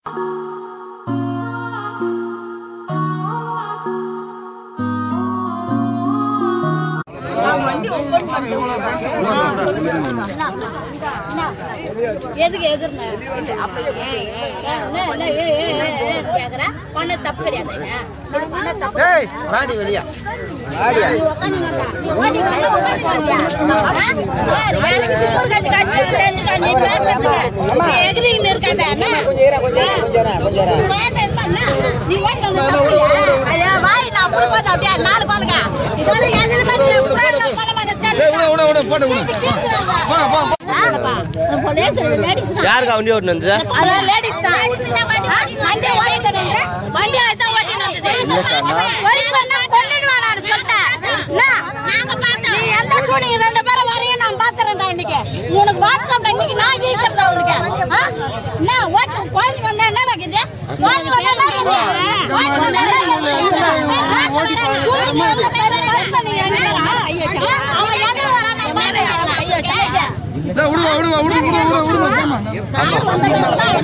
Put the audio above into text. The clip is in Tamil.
எதுக்கு எதிர்னேன் பண்ண தப்பு கிடையாது. யாருக்கு வண்டி ஓட்டு வந்து உனக்கு வாட்ஸ்அப்ல இன்னைக்கு நான் கேட்கறதா உனக்கு என்ன ஓட்டு குழந்தைக்கு வந்தா என்ன இருக்குது குழந்தைக்கு